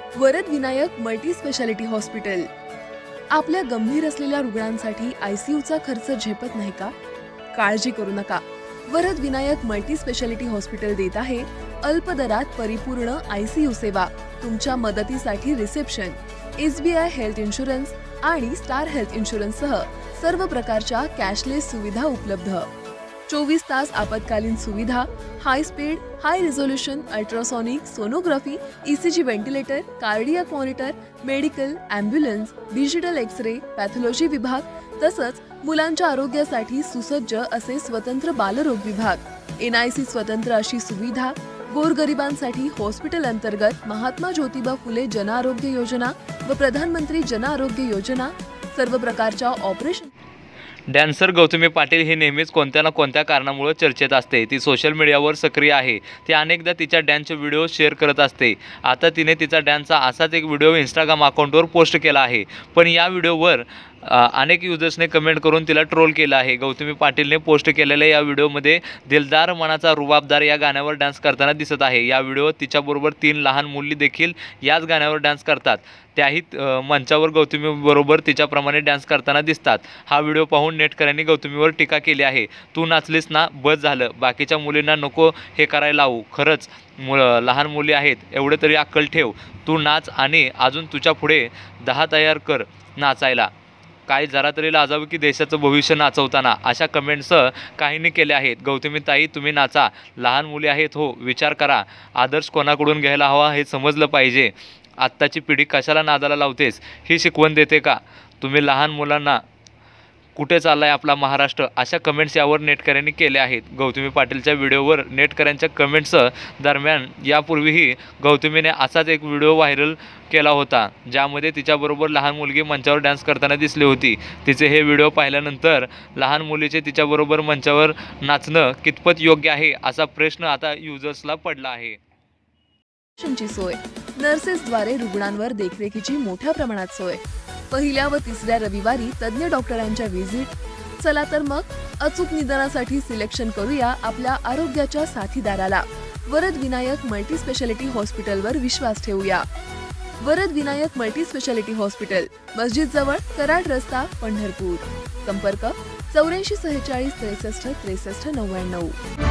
Varad Vinayak multi speciality hospital. आपल्या गंभीर असलेल्या रुग्णांसाठी आयसीयूचा खर्च झेपत नाही का? काळजी करू नका। Varad Vinayak multi speciality hospital देत आहे अल्प दरात परिपूर्ण आयसीयू सेवा। तुमच्या मदतीसाठी रिसेप्शन, एसबीआय हेल्थ इन्शुरन्स आणि स्टार हेल्थ इन्शुरन्स सह सर्व प्रकारच्या कॅशलेस सुविधा उपलब्ध। 24 तास आपत्कालीन सुविधा, high speed, high resolution ultrasonic sonography, ECG ventilator, cardiac monitor, medical, ambulance, digital X-ray, pathology विभाग, तसंच मुलांच्या आरोग्यासाठी सुसज्ज असे स्वतंत्र बालरोग विभाग, एनआयसी स्वतंत्र अशी सुविधा, गोरगरिबांसाठी हॉस्पिटल अंतर्गत महात्मा ज्योतिबा फुले जन आरोग्य योजना व प्रधानमंत्री जन आरोग्य योजना, सर्व प्रकारच्या ऑपरेशन। डॅन्सर गौतमी पाटील ही नेहमीच कोणत्या ना कोणत्या कारणामुळे चर्चेत असते। ती सोशल मीडियावर सक्रिय आहे। ती अनेकदा तिच्या डॅन्सचे व्हिडिओ शेअर करत असते। आता तिने तिचा डॅन्सचा असाच एक व्हिडिओ इंस्टाग्राम अकाउंटवर पोस्ट केला आहे। पण या व्हिडिओवर अनेक युजर्सने कमेंट करून तिला ट्रोल केलं आहे। गौतमी पाटीलने पोस्ट केलेल्या या व्हिडिओमध्ये दिलदार मनाचा रुबाबदार या गाण्यावर डान्स करताना दिसत आहे। या व्हिडिओत तिच्याबरोबर 3 लहान मुली देखील याच गाण्यावर डान्स करतात। त्याही मंचावर गौतमीबरोबर तिच्याप्रमाणे डान्स करताना दिसतात। हा व्हिडिओ पाहून नेटकऱ्यांनी गौतमीवर टीका केली आहे। तू नाचलीस ना, बस झालं, बाकीच्या मुलींना नको हे करायला लावू। खरंच लहान मुली आहेत, एवढे तरी अक्कल ठेव। तू नाच आणि अजून तुझ्या पुढे 10 तयार कर नाचायला। काय जरा तरी लाजावं की देशाचं भविष्य नाचवताना, अशा कमेंट्स काहींनी केल्या आहेत। गौतमी ताई, तुम्ही नाचा, लहान मुली आहेत हो, विचार करा। आदर्श कोणाकडून घ्यायला हवा हे समजलं पाहिजे। आत्ताची पिढी कशाला नादाला लावतेस ही शिकवण देते का? तुम्ही लहान मुलांना कुठे चाललाय आपला महाराष्ट्र, अशा कमेंट्स यावर नेटकऱ्यांनी केल्या आहेत। गौतमी पाटीलच्या व्हिडिओवर नेटकऱ्यांच्या कमेंट्स दरम्यान यापूर्वीही गौतमीने असाच एक व्हिडिओ व्हायरल केला होता, ज्यामध्ये तिच्याबरोबर लहान मुलगी मंचावर डान्स करताना दिसली होती। तिचे हे व्हिडिओ पाहिल्यानंतर लहान मुलीचे तिच्याबरोबर मंचावर नाचणं कितपत योग्य आहे असा प्रश्न आता युजर्सला पडला आहे। सोय, नर्सेसद्वारे रुग्णांवर देखरेखीची मोठ्या प्रमाणात सोय, पहिल्या व तिसऱ्या रविवारी तज्ञ डॉक्टरांच्या व्हिजिट। चला तर मग अचूक निदानासाठी सिलेक्शन करूया आपल्या आरोग्याच्या साथीदाराला। वरद विनायक मल्टी स्पेशालिटी हॉस्पिटलवर विश्वास ठेवूया। Varad Vinayak multi speciality hospital, मस्जिद जवळ, कराड रस्ता, पंढरपूर। संपर्क 84 46 63 63 99।